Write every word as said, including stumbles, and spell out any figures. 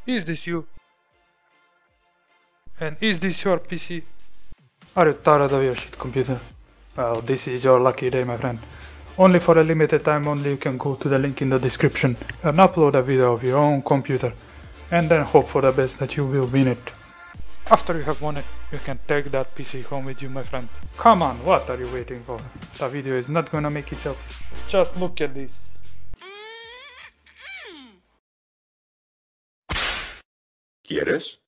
Is this you? And is this your P C? Are you tired of your shit computer? Well, this is your lucky day, my friend. Only for a limited time only you can go to the link in the description and upload a video of your own computer and then hope for the best that you will win it. After you have won it, you can take that P C home with you, my friend. Come on, what are you waiting for? The video is not gonna make itself. Just look at this. ¿Quieres?